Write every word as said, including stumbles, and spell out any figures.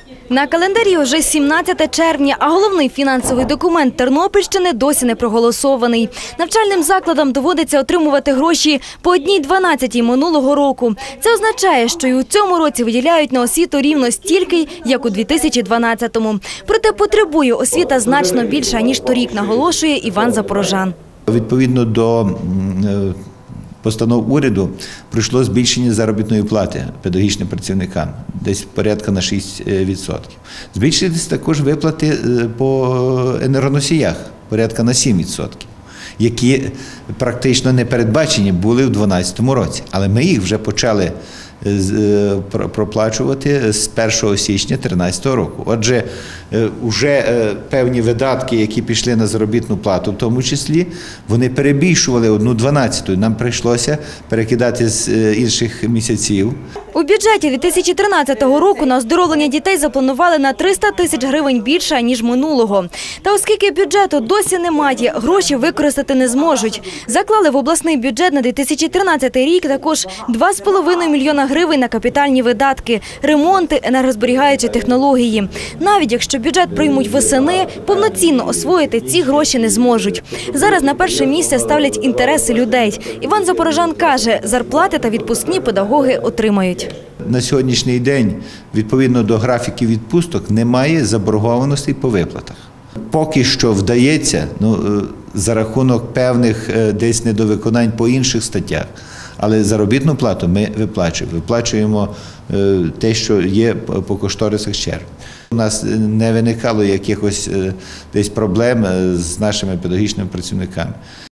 На календарі вже сімнадцяте червня, а головний фінансовий документ Тернопільщини досі не проголосований. Навчальним закладам доводиться отримувати гроші по одній дванадцятій минулого року. Це означає, що і у цьому році виділяють на освіту рівно стільки, як у дві тисячі дванадцятому. Проте потребує освіта значно більше, ніж торік, наголошує Іван Запорожан. Відповідно до постанов уряду пройшло збільшення заробітної плати педагогічним працівникам, десь порядка на шість відсотків. Збільшились також виплати по енергоносіях, порядка на сім відсотків, які практично не передбачені були в дві тисячі дванадцятому році. Але ми їх вже почали проплачувати з першого січня дві тисячі тринадцятого року. Отже, вже певні видатки, які пішли на заробітну плату, в тому числі, вони перебільшували одну дванадцяту. Нам прийшлося перекидати з інших місяців. У бюджеті дві тисячі тринадцятого року на оздоровлення дітей запланували на триста тисяч гривень більше, ніж минулого. Та оскільки бюджету досі немає, гроші використати не зможуть. Заклали в обласний бюджет на дві тисячі тринадцятий рік також два з половиною мільйона гривень на капітальні видатки, ремонти, енергозберігаючі технології. Навіть якщо бюджет приймуть восени, повноцінно освоїти ці гроші не зможуть. Зараз на перше місце ставлять інтереси людей. Іван Запорожан каже, зарплати та відпускні педагоги отримають. На сьогоднішній день, відповідно до графіків відпусток, немає заборгованостей по виплатах. Поки що вдається, ну, за рахунок певних десь недовиконань по інших статтях, але заробітну плату ми виплачуємо. Виплачуємо те, що є по кошторисах черг. У нас не виникало якихось десь проблем з нашими педагогічними працівниками.